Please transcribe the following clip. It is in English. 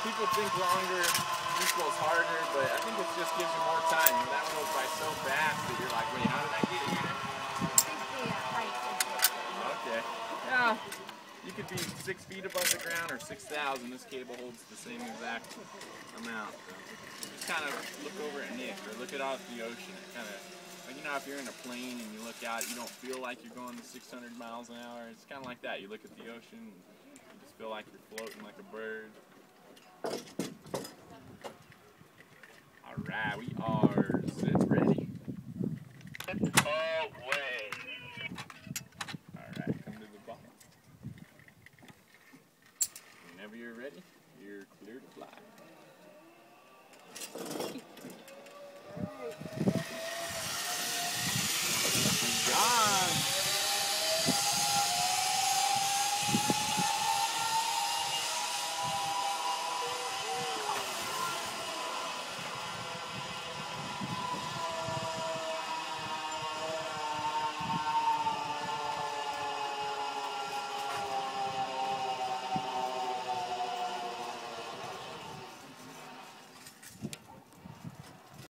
people think longer equals harder, but I think it just gives you more time. You know, that one goes by so fast that you're like, wait, how did I get here? Okay. Yeah. You could be 6 feet above the ground or 6,000. This cable holds the same exact amount. So just kind of look over at Nick or look it off the ocean. Kind of, like, you know, if you're in a plane and you look out, you don't feel like you're going to 600 miles an hour. It's kind of like that. You look at the ocean, you just feel like you're floating like a bird. All right, we are. It's ready. Away. All right, come to the bottom. Whenever you're ready.